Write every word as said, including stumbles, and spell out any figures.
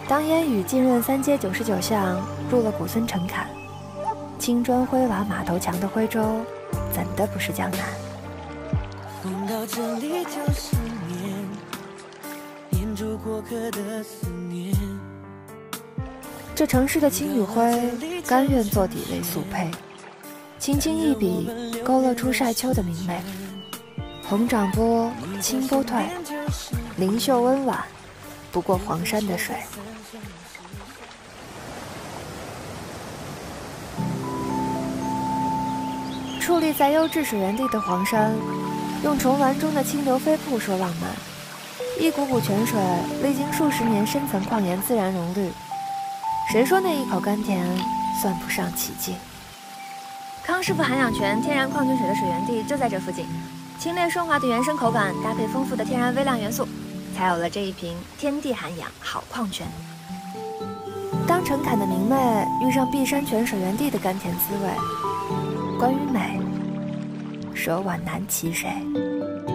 当烟雨浸润三街九十九巷，入了古森陈坎，青砖灰瓦马头墙的徽州，怎的不是江南？ 风到这里就是念，念住过客的思念。 这城市的青与灰，甘愿做底为素胚，轻轻一笔，勾勒出晒秋的明媚。红掌波，清波退，灵秀温婉，不过黄山的水。矗立在优质水源地的黄山，用重峦中的清流飞瀑说浪漫。一股股泉水历经数十年深层矿岩自然溶绿，谁说那一口甘甜算不上奇迹？ 康师傅涵养泉天然矿泉水的水源地就在这附近，清冽顺滑的原生口感搭配丰富的天然微量元素，才有了这一瓶天地涵养好矿泉。 当陈坎的明媚遇上碧山泉水源地的甘甜滋味，关于美，舍晚难其谁。